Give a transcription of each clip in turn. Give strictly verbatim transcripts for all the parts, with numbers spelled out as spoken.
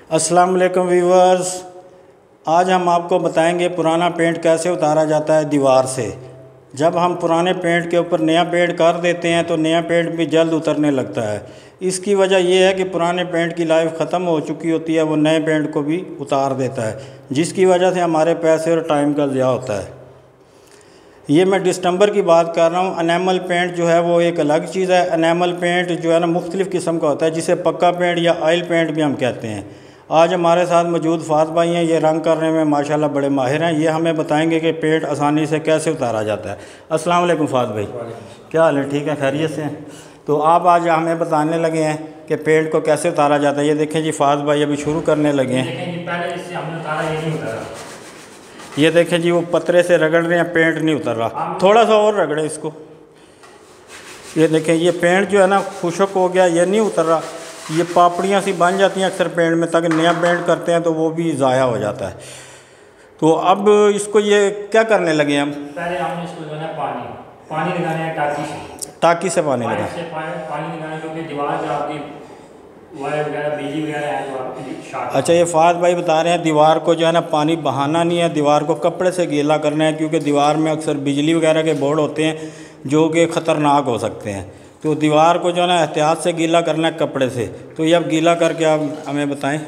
अस्सलाम वालेकुम व्यूअर्स, आज हम आपको बताएंगे पुराना पेंट कैसे उतारा जाता है दीवार से। जब हम पुराने पेंट के ऊपर नया पेंट कर देते हैं तो नया पेंट भी जल्द उतरने लगता है। इसकी वजह यह है कि पुराने पेंट की लाइफ ख़त्म हो चुकी होती है, वो नए पेंट को भी उतार देता है, जिसकी वजह से हमारे पैसे और टाइम का ज़िया होता है। ये मैं डिस्टेंबर की बात कर रहा हूँ। एनेमल पेंट जो है वो एक अलग चीज़ है। एनेमल पेंट जो है ना मुख्तलिफ़ किस्म का होता है, जिसे पक्का पेंट या ऑयल पेंट भी हम कहते हैं। आज हमारे साथ मौजूद फात भाई हैं, ये रंग करने में माशाल्लाह बड़े माहिर हैं। ये हमें बताएंगे कि पेंट आसानी से कैसे उतारा जाता है। अस्सलाम वालेकुम फात भाई, क्या हाल है? ठीक है, खैरियत से हैं? तो आप आज हमें बताने लगे हैं कि पेंट को कैसे उतारा जाता है। ये देखें जी, फात भाई अभी शुरू करने लगे हैं। ये देखें जी, वो पतरे से रगड़ रहे हैं, पेंट नहीं उतर रहा। थोड़ा सा और रगड़े इसको। ये देखें, ये पेंट जो है ना खुशक हो गया, ये नहीं उतर रहा। ये पापड़ियाँ सी बन जाती हैं अक्सर पेंट में, ताकि नया पेंट करते हैं तो वो भी ज़ाया हो जाता है। तो अब इसको ये क्या करने लगे हम? पहले हमने इसको जो है पानी पानी लगाना है, टाकी से टाकी से पानी लगा पानी लगाना, क्योंकि दीवार जो आपकी वायर वगैरह बिजली वगैरह है तो आपकी शॉर्ट। अच्छा, ये फात भाई बता रहे हैं दीवार को जो है ना पानी बहाना नहीं है, दीवार को कपड़े से गीला करना है, क्योंकि दीवार में अक्सर बिजली वगैरह के बोर्ड होते हैं जो कि ख़तरनाक हो सकते हैं। तो दीवार को जो है ना एहतियात से गीला करना है कपड़े से। तो ये अब गीला करके आप हमें बताएं।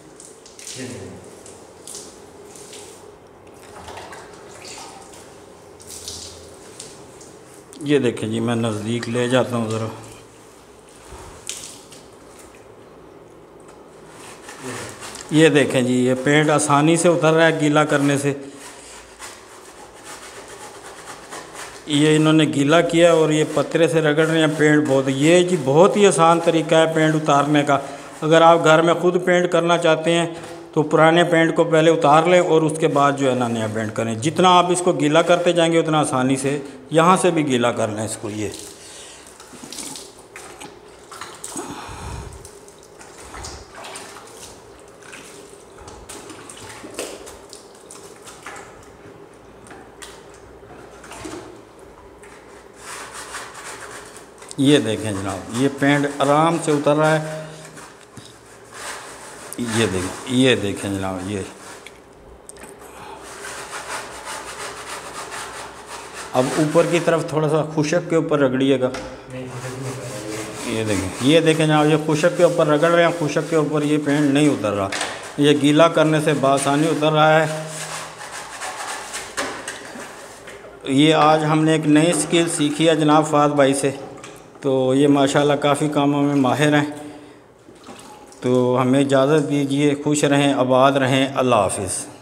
ये देखें जी, मैं नज़दीक ले जाता हूँ ज़रा। ये देखें जी, ये पेंट आसानी से उतर रहा है गीला करने से। ये इन्होंने गीला किया और ये पतरे से रगड़ रहे हैं पेंट। बहुत ये जी बहुत ही आसान तरीका है पेंट उतारने का। अगर आप घर में ख़ुद पेंट करना चाहते हैं तो पुराने पेंट को पहले उतार लें और उसके बाद जो है ना नया पेंट करें। जितना आप इसको गीला करते जाएंगे उतना आसानी से यहाँ से भी गीला कर लें इसको। ये ये देखें जनाब, ये पेंट आराम से उतर रहा है। ये देखें, ये देखें जनाब, ये अब ऊपर की तरफ थोड़ा सा खुशक के ऊपर रगड़िएगा। ये देखें, ये देखें जनाब, ये खुशक के ऊपर रगड़ रहे हैं, खुशक के ऊपर ये पेंट नहीं उतर रहा। ये गीला करने से बासानी उतर रहा है। ये आज हमने एक नई स्किल सीखी है जनाब फात भाई से। तो ये माशाल्लाह काफ़ी कामों में माहिर हैं। तो हमें इजाज़त दीजिए, खुश रहें, आबाद रहें, अल्लाह हाफ़िज़।